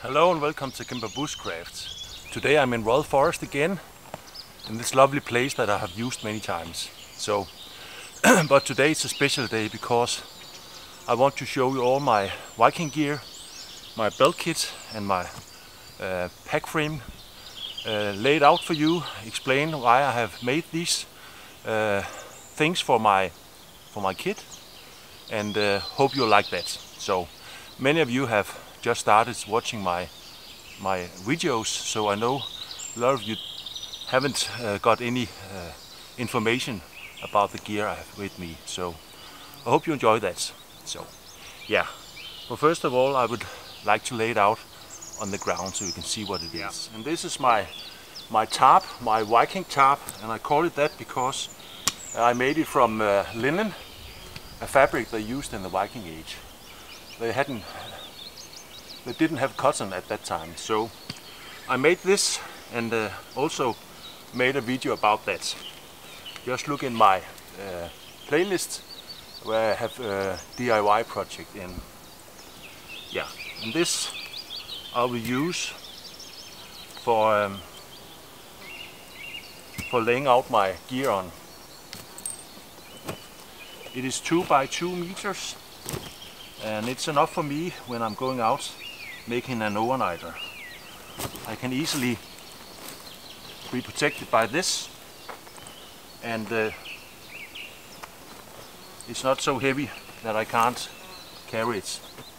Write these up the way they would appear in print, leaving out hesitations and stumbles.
Hello and welcome to PNW Bushcraft. Today I'm in Royal Forest again, in this lovely place that I have used many times. But today it's a special day because I want to show you all my Viking gear, my belt kit and my pack frame laid out for you, explain why I have made these things for my kit, and hope you like that. So many of you have just started watching my videos, so I know a lot of you haven't got any information about the gear I have with me, so I hope you enjoy that. So yeah, well, first of all I would like to lay it out on the ground so you can see what it is. And this is my tarp, my Viking tarp, and I call it that because I made it from linen, a fabric they used in the Viking Age. They didn't have cotton at that time, so I made this and also made a video about that. Just look in my playlist where I have a DIY project in. Yeah, and this I will use for laying out my gear on. It is 2 by 2 meters, and it's enough for me when I'm going out making an overnighter. I can easily be protected by this, and it's not so heavy that I can't carry it.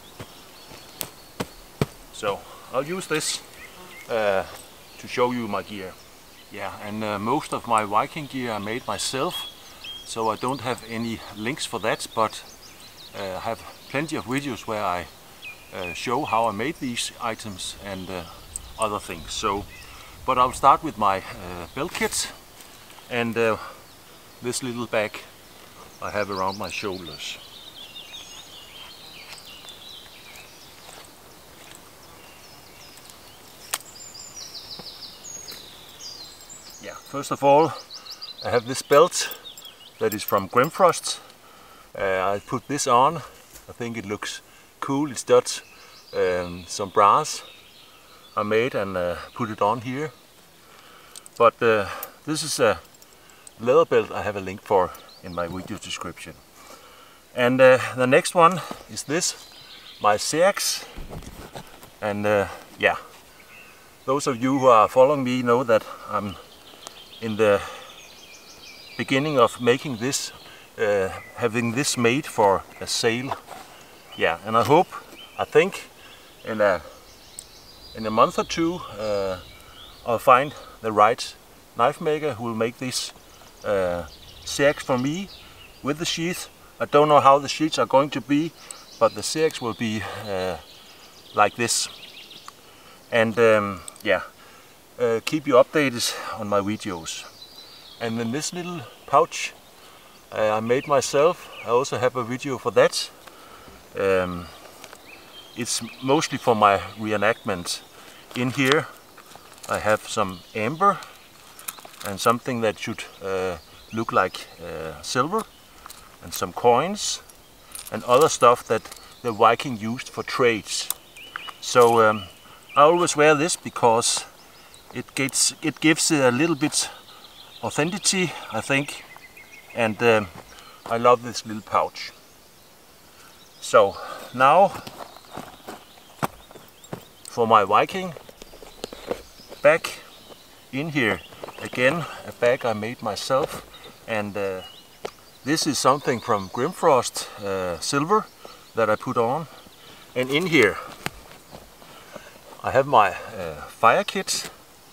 So I'll use this to show you my gear. Yeah, and most of my Viking gear I made myself, so I don't have any links for that, but I have plenty of videos where I show how I made these items and other things. So, but I'll start with my belt kit and this little bag I have around my shoulders. Yeah, first of all I have this belt that is from Grimfrost. I put this on. I think it looks cool. It's got some brass I made and put it on here. But this is a leather belt I have a link for in my video description. And the next one is this, my seax. And yeah, those of you who are following me know that I'm in the beginning of making this, having this made for a sale. Yeah, and I think in a month or two I'll find the right knife maker who will make this seax for me with the sheath. I don't know how the sheaths are going to be, but the seax will be like this. And yeah, keep you updated on my videos. And then this little pouch I made myself. I also have a video for that. It's mostly for my reenactment. In here I have some amber and something that should look like silver, and some coins and other stuff that the Viking used for trades. So I always wear this because it gives a little bit authenticity, I think, and I love this little pouch. So now for my Viking bag. In here again a bag I made myself, and this is something from Grimfrost silver that I put on. And in here I have my fire kit.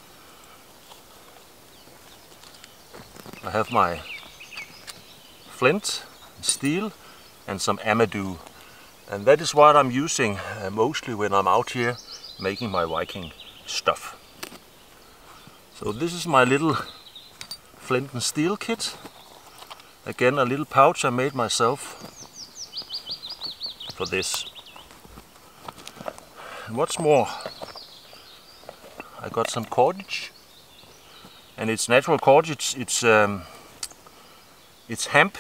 I have my flint, steel and some amadou, and that is what I'm using mostly when I'm out here making my Viking stuff. So this is my little flint and steel kit. Again, a little pouch I made myself for this. And what's more, I got some cordage, and it's natural cordage. It's hemp.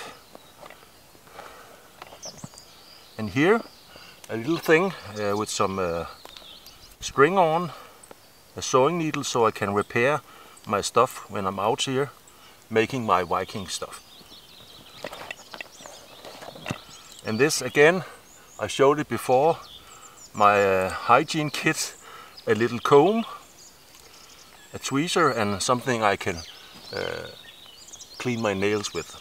And here a little thing with some string on, a sewing needle, so I can repair my stuff when I'm out here making my Viking stuff. And this again, I showed it before, my hygiene kit, a little comb, a tweezer and something I can clean my nails with.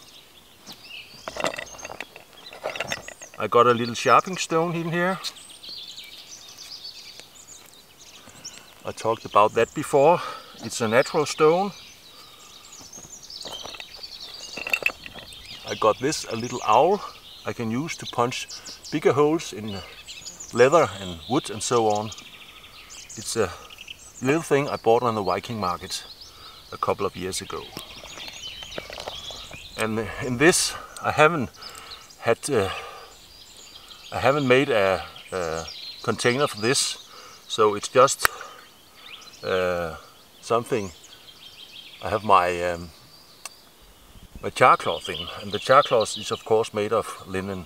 I got a little sharpening stone in here. I talked about that before. It's a natural stone. I got this, a little owl I can use to punch bigger holes in leather and wood and so on. It's a little thing I bought on the Viking market a couple of years ago. And in this I haven't made a container for this, so it's just something. I have my my char cloth in, and the char cloth is of course made of linen.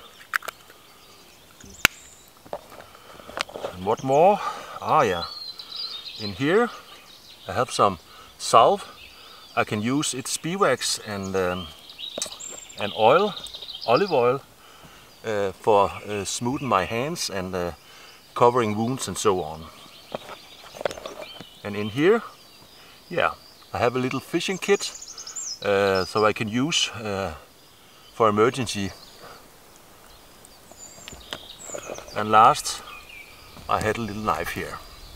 And what more? Ah yeah, in here I have some salve. I can use its beeswax and oil, olive oil, for smoothing my hands and covering wounds and so on. And in here, yeah, I have a little fishing kit, so I can use for emergency. And last, I had a little knife here,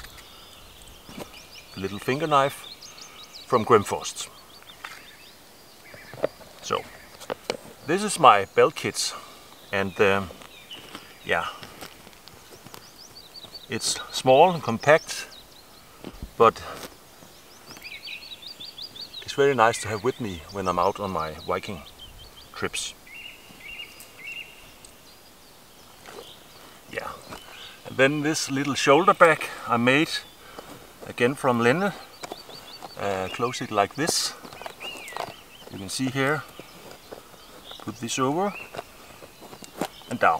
a little finger knife from Grimfrost. So this is my belt kit, and yeah, it's small and compact, but it's very nice to have with me when I'm out on my Viking trips. Yeah, and then this little shoulder bag I made again from linen. Close it like this. You can see here. Put this over and down.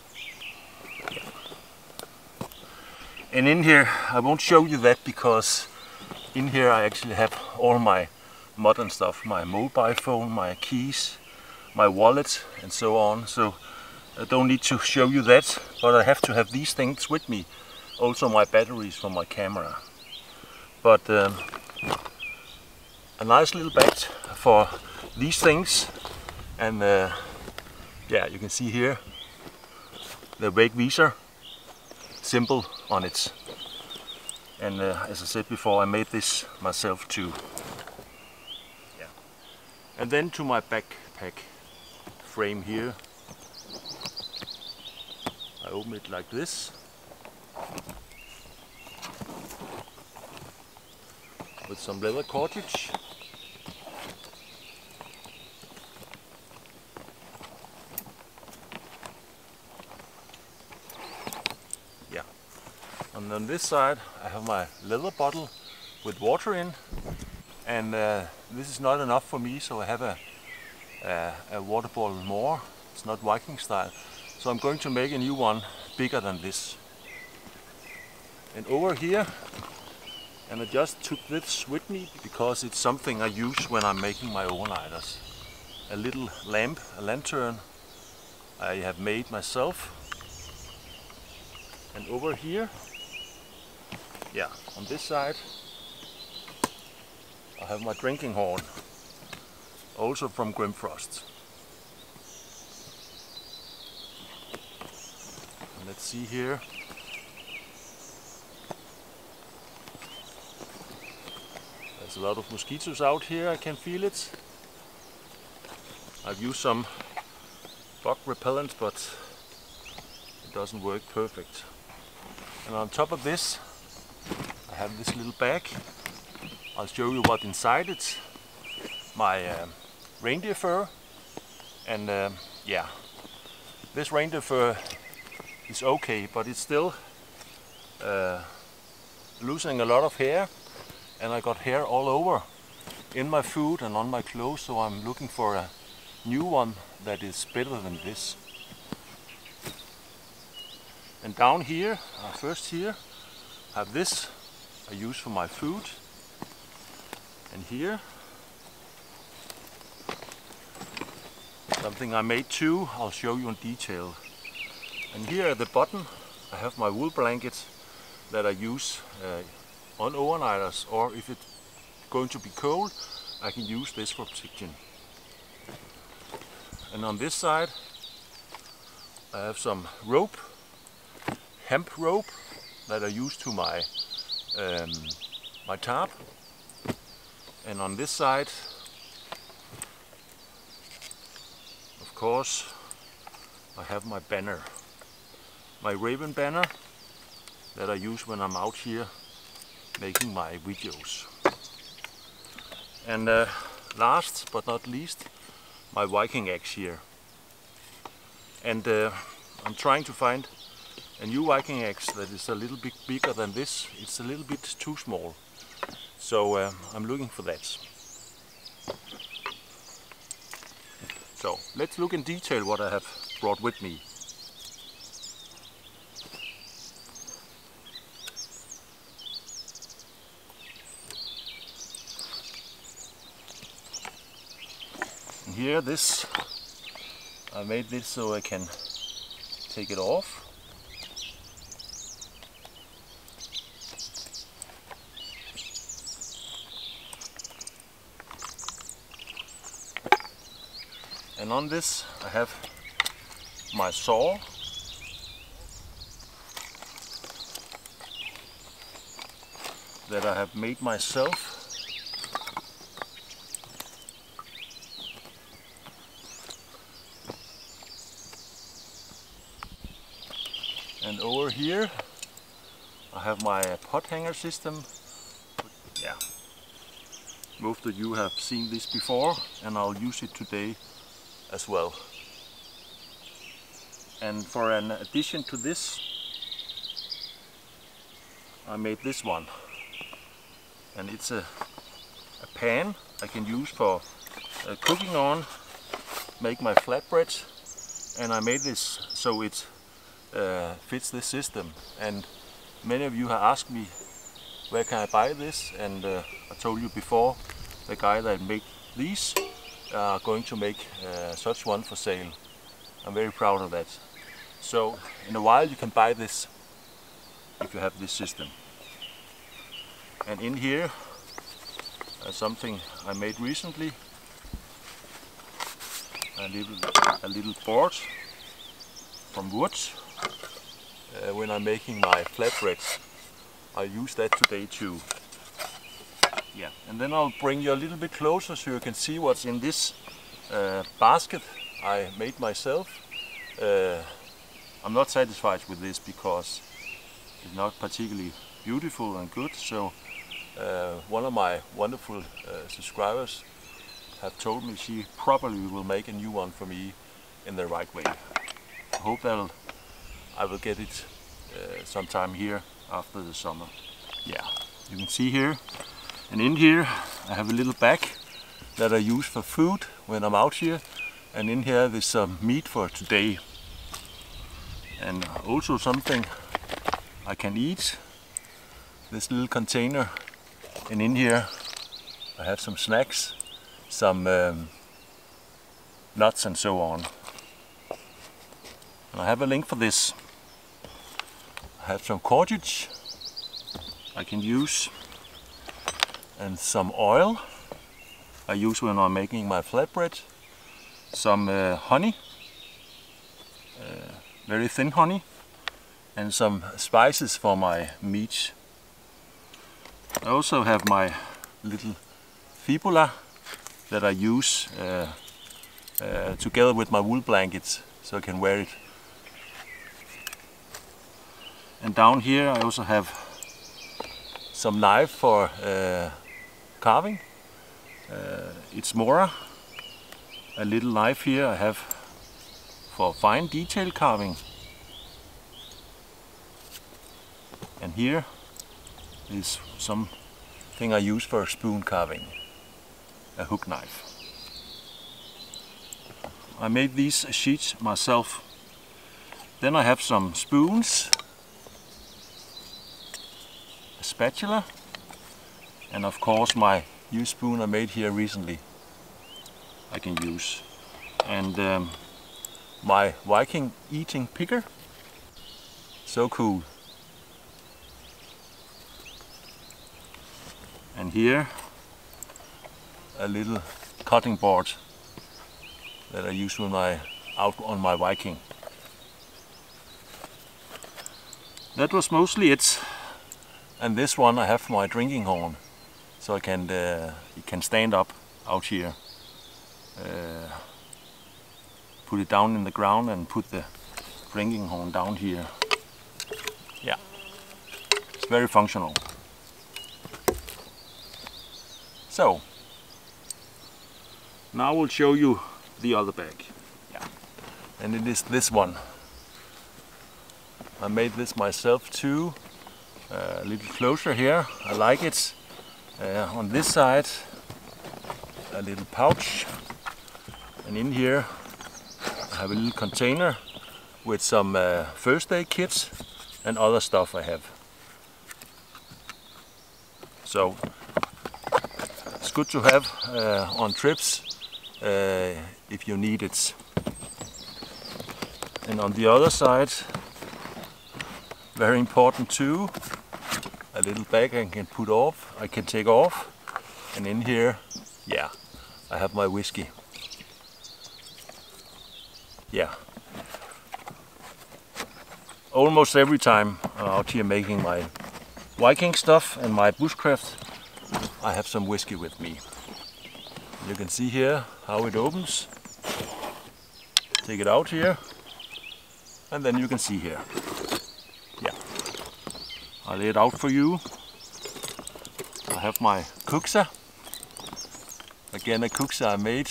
And in here, I won't show you that because in here I actually have all my modern stuff, my mobile phone, my keys, my wallet and so on. So I don't need to show you that, but I have to have these things with me. Also my batteries for my camera. But a nice little bag for these things. And yeah, you can see here the Wake Visor symbol on it. And as I said before, I made this myself too. Yeah. And then to my backpack frame here. I open it like this. With some leather cartridge. Yeah. And on this side I have my leather bottle with water in, and this is not enough for me, so I have a water bottle more. It's not Viking style, so I'm going to make a new one bigger than this. And over here, and I just took this with me because it's something I use when I'm making my overnighters. A little lamp, a lantern I have made myself. And over here, yeah, on this side, I have my drinking horn, also from Grimfrost. And let's see here. There's a lot of mosquitoes out here, I can feel it. I've used some bug repellent, but it doesn't work perfect. And on top of this, I have this little bag. I'll show you what inside it. My reindeer fur, and yeah, this reindeer fur is okay, but it's still losing a lot of hair, and I got hair all over in my food and on my clothes, so I'm looking for a new one that is better than this. And down here, first here, have this I use for my food, and here something I made too, I'll show you in detail. And here at the bottom I have my wool blanket that I use on overnighters, or if it's going to be cold I can use this for protection. And on this side I have some rope, hemp rope, that I use to my my tarp. And on this side, of course, I have my banner, my raven banner that I use when I'm out here making my videos. And last but not least, my Viking axe here. And I'm trying to find a new Viking axe that is a little bit bigger than this. It's a little bit too small. So I'm looking for that. So let's look in detail what I have brought with me. And here I made this so I can take it off. And on this I have my saw, that I have made myself. And over here I have my pot hanger system. Yeah, most of you have seen this before, and I'll use it today as well. And for an addition to this, I made this one, and it's a pan I can use for cooking on, make my flatbreads, and I made this so it fits this system. And many of you have asked me where can I buy this, and I told you before, the guy that made these are going to make such one for sale. I'm very proud of that. So in a while you can buy this if you have this system. And in here something I made recently, a little board from wood. When I'm making my flatbreads, I use that today too. Yeah, and then I'll bring you a little bit closer so you can see what's in this basket I made myself. I'm not satisfied with this because it's not particularly beautiful and good, so one of my wonderful subscribers have told me she probably will make a new one for me in the right way. I hope that I will get it sometime here after the summer. Yeah, you can see here. And in here I have a little bag that I use for food when I'm out here, and in here there's some meat for today, and also something I can eat, this little container. And in here I have some snacks, some nuts and so on. And I have a link for this. I have some cordage I can use, and some oil I use when I'm making my flatbread, some honey, very thin honey, and some spices for my meat. I also have my little fibula that I use together with my wool blankets so I can wear it. And down here I also have some knife for carving. It's Mora, a little knife here I have for fine detail carving. And here is something I use for spoon carving, a hook knife. I made these sheets myself. Then I have some spoons. spatula, and of course my new spoon I made here recently I can use, and my Viking eating picker. So cool. And here a little cutting board that I use when I out on my Viking. That was mostly it. And this one I have for my drinking horn, so I can it can stand up out here. Put it down in the ground and put the drinking horn down here. Yeah, it's very functional. So now I will show you the other bag. Yeah, and it is this one. I made this myself too. A little closer here. I like it. On this side, a little pouch, and in here I have a little container with some first aid kits and other stuff I have. So it's good to have on trips if you need it. And on the other side, very important too, a little bag I can take off, and in here, yeah, I have my whiskey. Yeah, almost every time I'm out here making my Viking stuff and my bushcraft, I have some whiskey with me. You can see here how it opens. Take it out here, and then you can see here. Yeah, I lay it out for you. I have my kuksa. Again, a kuksa I made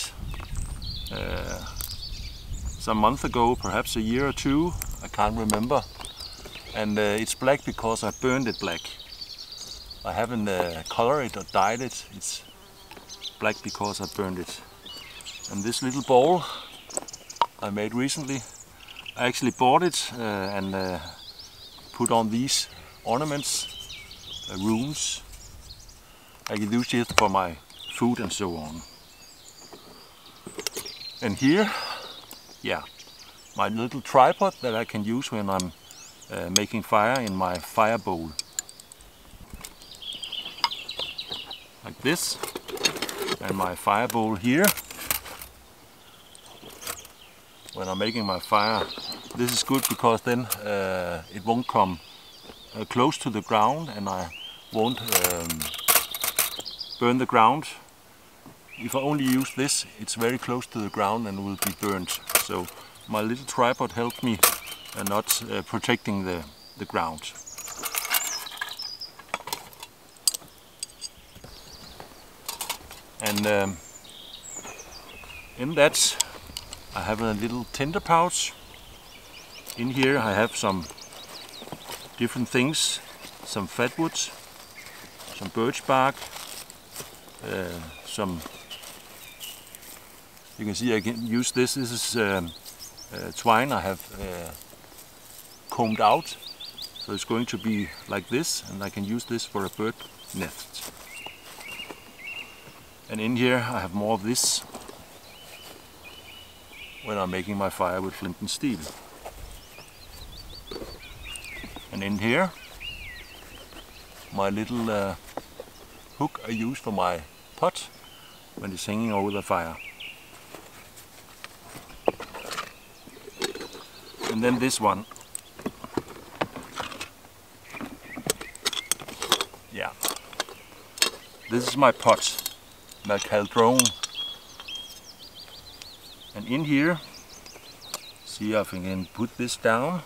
some month ago, perhaps a year or two, I can't remember. And it's black because I burned it black. I haven't colored it or dyed it. It's black because I burned it. And this little bowl I made recently, I actually bought it and put on these ornaments, runes. I can use it for my food and so on. And here, yeah, my little tripod that I can use when I'm making fire in my fire bowl. Like this. And my fire bowl here. When I'm making my fire, this is good because then it won't come close to the ground, and I won't burn the ground. If I only use this, it's very close to the ground and will be burnt. So my little tripod helps me not protecting the ground. And in that I have a little tinder pouch. In here I have some different things, some fatwood, some birch bark, some, you can see I can use this. This is twine I have combed out, so it's going to be like this, and I can use this for a bird nest. And in here I have more of this when I'm making my fire with flint and steel. And in here my little hook I use for my pot when it's hanging over the fire. And then this one. Yeah. This is my pot, my cauldron. And in here, see if I can put this down.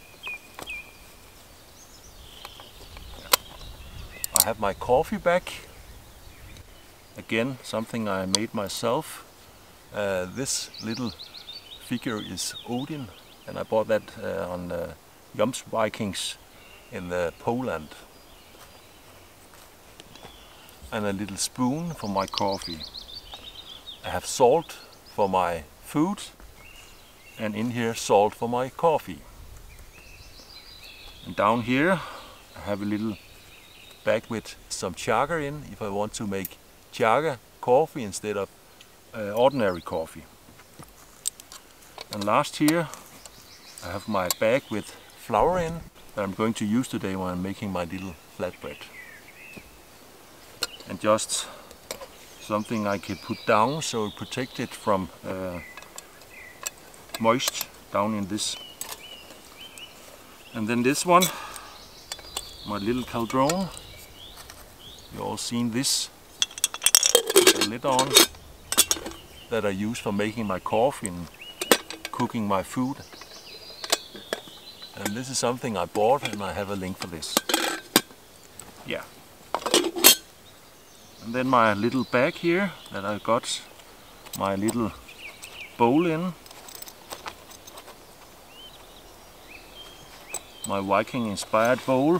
I have my coffee bag. Again, something I made myself. This little figure is Odin, and I bought that on Jom's Vikings in Poland. And a little spoon for my coffee. I have salt for my food, and in here salt for my coffee. And down here I have a little bag with some chaga in if I want to make chaga coffee instead of ordinary coffee. And last here I have my bag with flour in that I'm going to use today when I'm making my little flatbread. And just something I can put down so it protects it from moist down in this. And then this one, my little cauldron. You all seen this with the lid on that I use for making my coffee and cooking my food. And this is something I bought, and I have a link for this. Yeah. And then my little bag here that I got my little bowl in. My Viking inspired bowl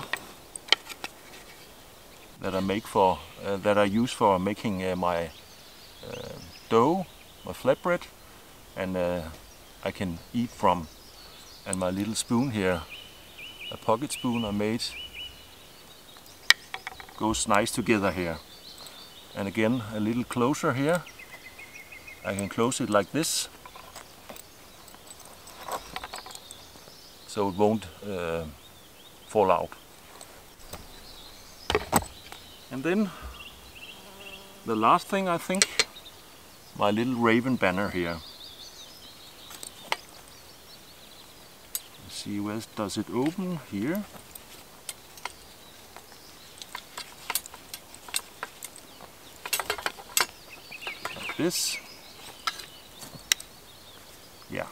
that I make for that I use for making my dough, my flatbread, and I can eat from. And my little spoon here, a pocket spoon I made, goes nice together here. And again, a little closer here. I can close it like this, so it won't fall out. And then the last thing, I think, my little raven banner here. See, where does it open? Here. Like this. Yeah.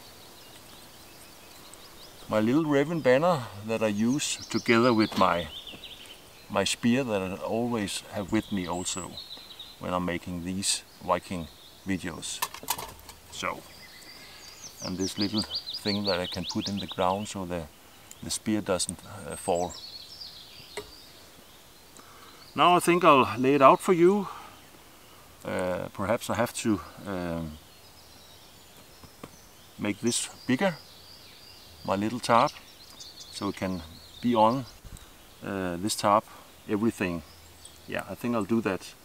My little raven banner that I use together with my spear that I always have with me also when I'm making these Viking videos. So, and this little thing that I can put in the ground so the spear doesn't fall. Now I think I'll lay it out for you. Perhaps I have to make this bigger, my little tarp, so it can be on this tarp, everything. Yeah, I think I'll do that.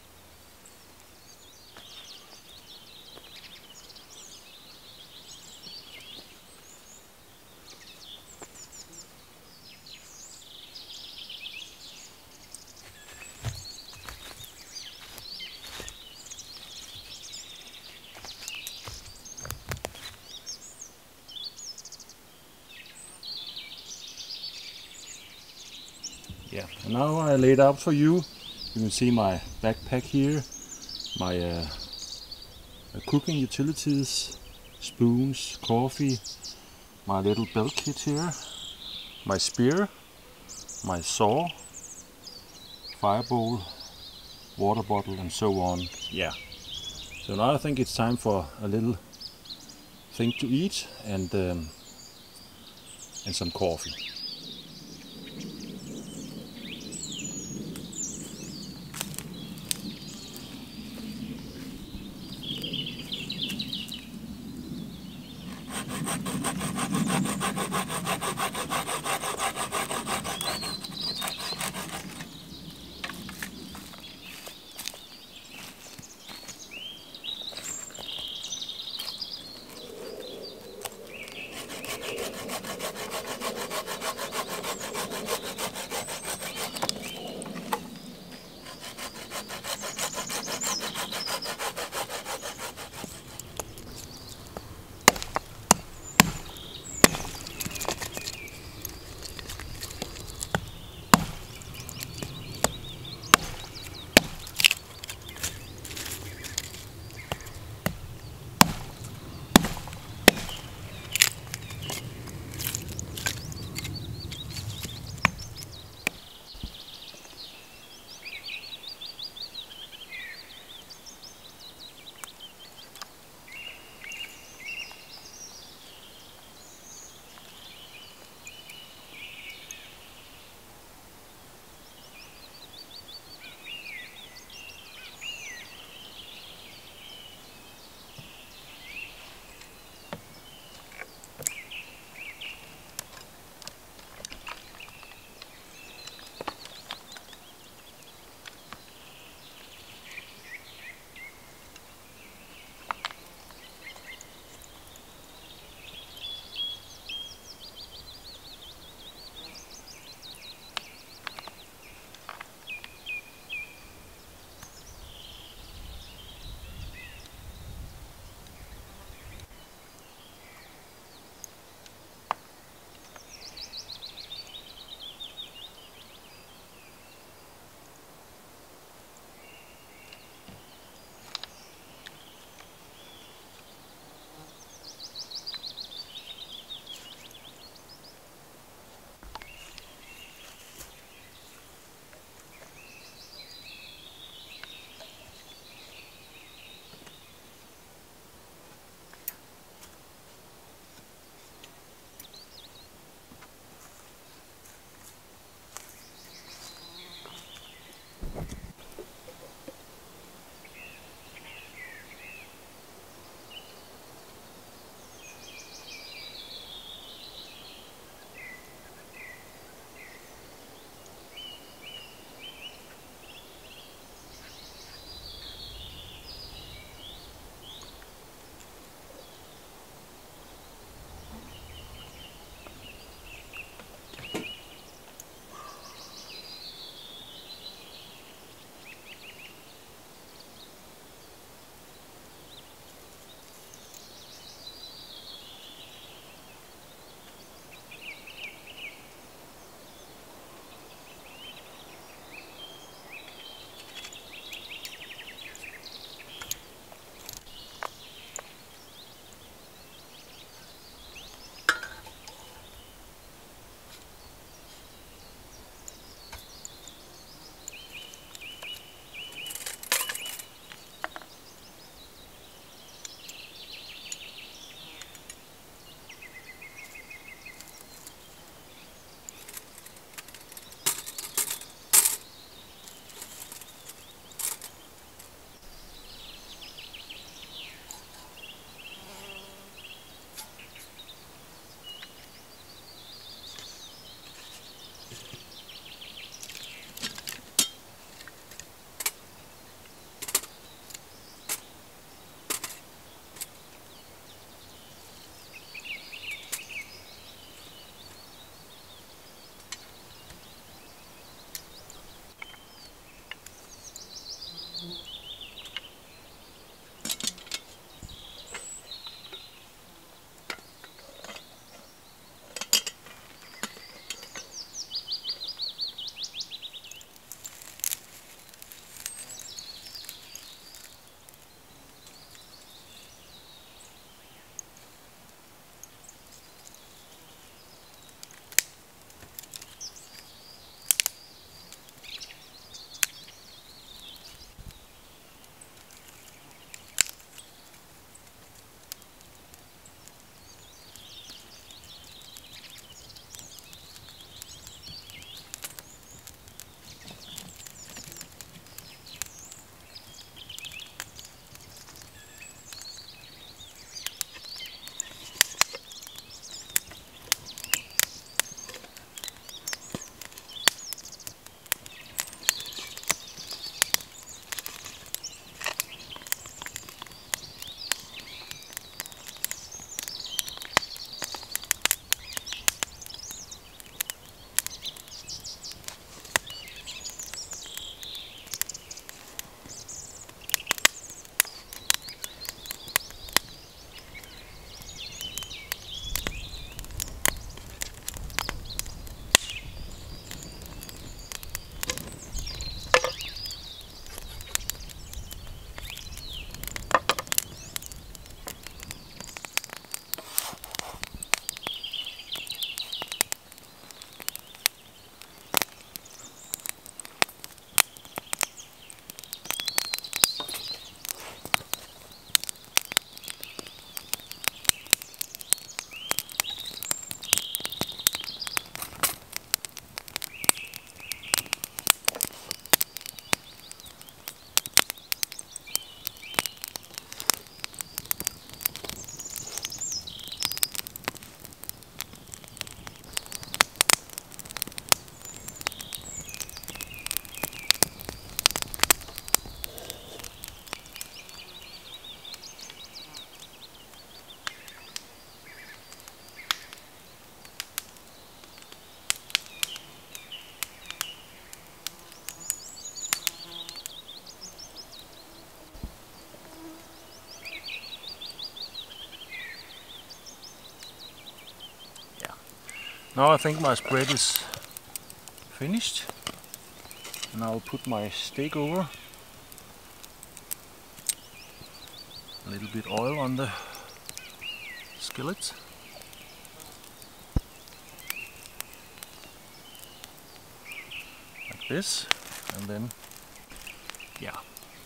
Yeah, and now I laid out for you. You can see my backpack here, my cooking utilities, spoons, coffee, my little belt kit here, my spear, my saw, fire bowl, water bottle, and so on. Yeah. So now I think it's time for a little thing to eat and some coffee. Now I think my spread is finished, and I'll put my steak over. A little bit oil on the skillet. Like this, and then, yeah.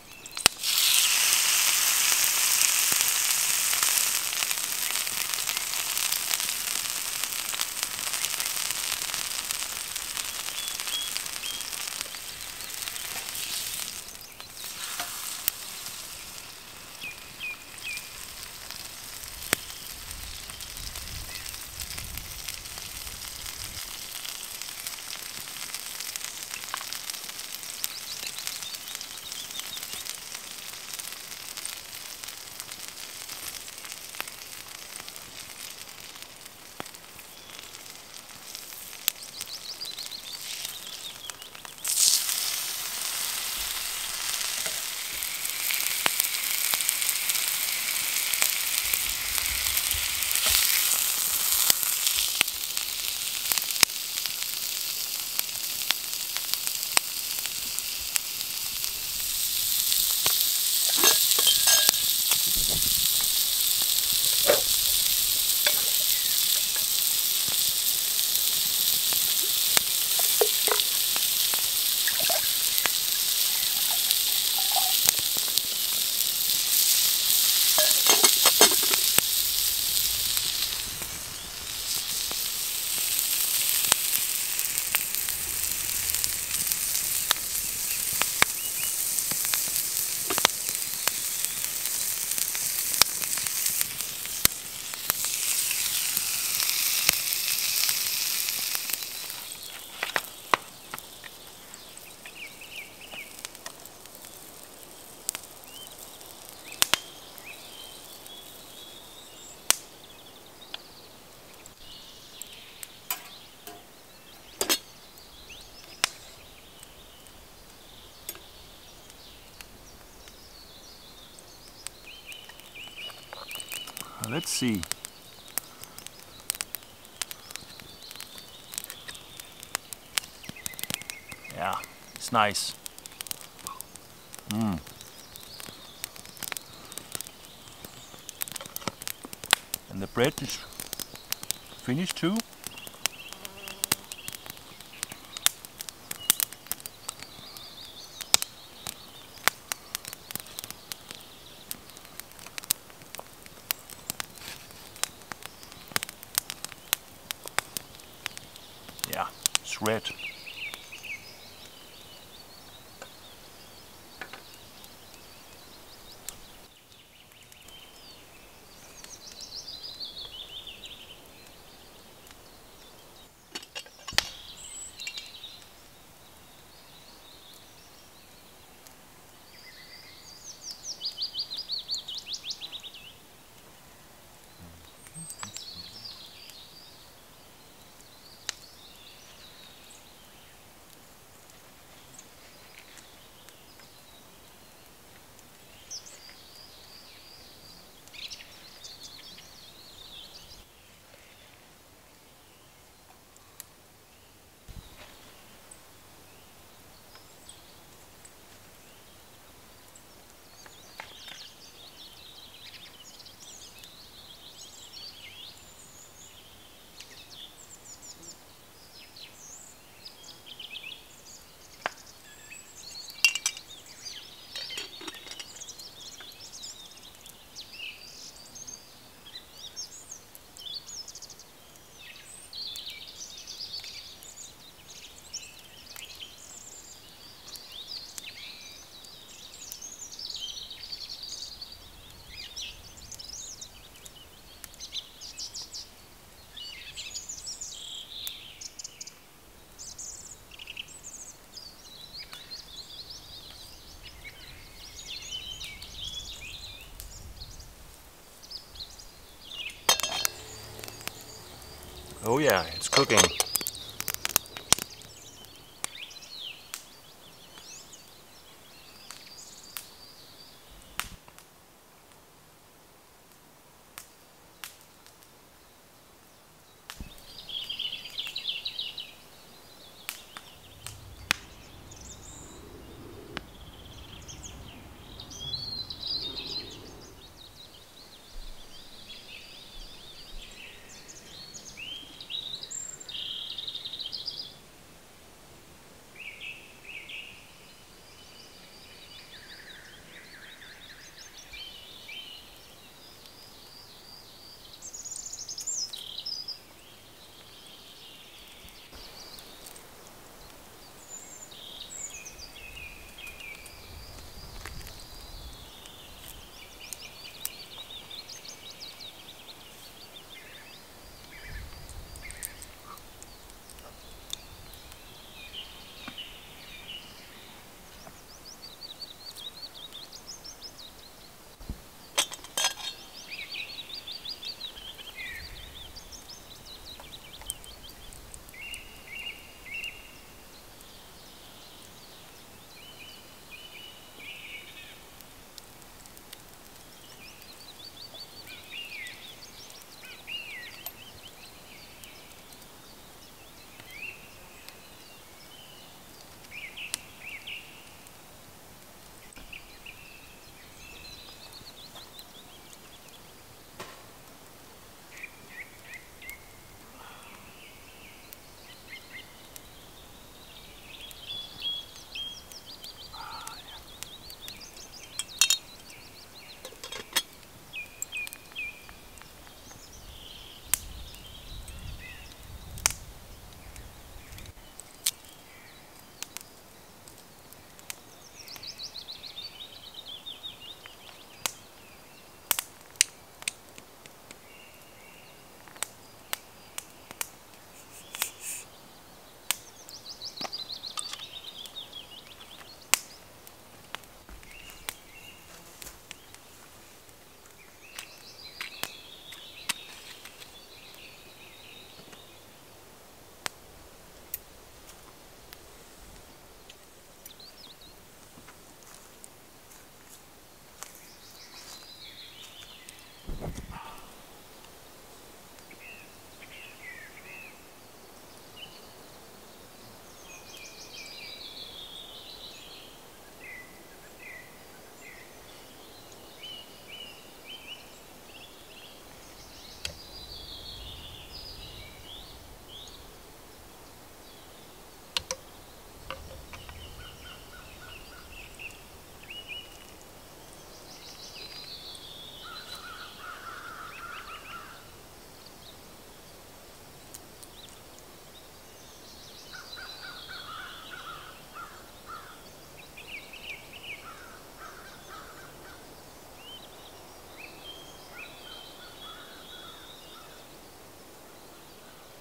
Let's see. Yeah, it's nice. And the bread is finished too. Yeah, it's red. Oh yeah, it's cooking.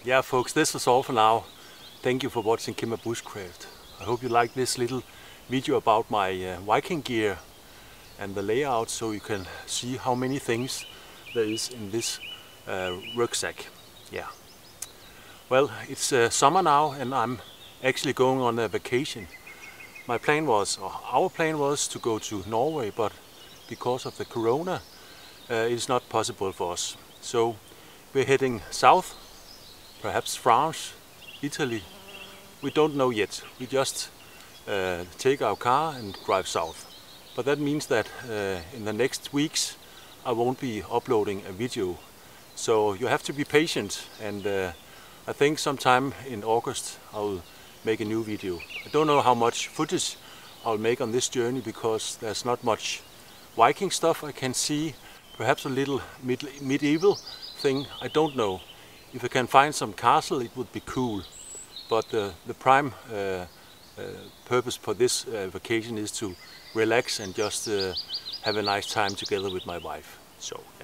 Yeah, folks, this is all for now. Thank you for watching Cimbrer Bushcraft. I hope you like this little video about my Viking gear and the layout, so you can see how many things there is in this rucksack. Yeah. Well, it's summer now and I'm actually going on a vacation. My plan was, or our plan was, to go to Norway, but because of the corona it's not possible for us. So we're heading south, perhaps France, Italy. We don't know yet. We just take our car and drive south. But that means that in the next weeks I won't be uploading a video. So you have to be patient, and I think sometime in August I'll make a new video. I don't know how much footage I'll make on this journey because there's not much Viking stuff I can see. Perhaps a little medieval thing, I don't know. If I can find some castle, it would be cool. But the prime purpose for this vacation is to relax and just have a nice time together with my wife. So yeah.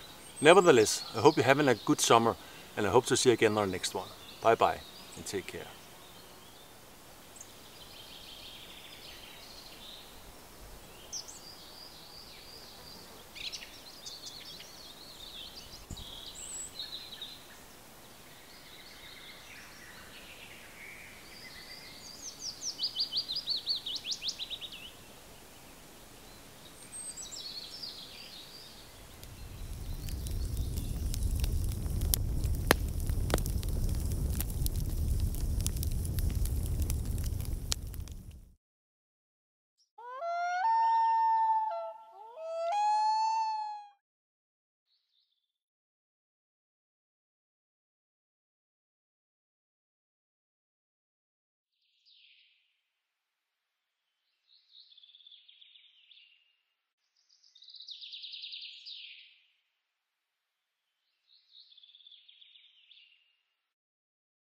Nevertheless, I hope you're having a good summer, and I hope to see you again on the next one. Bye bye and take care.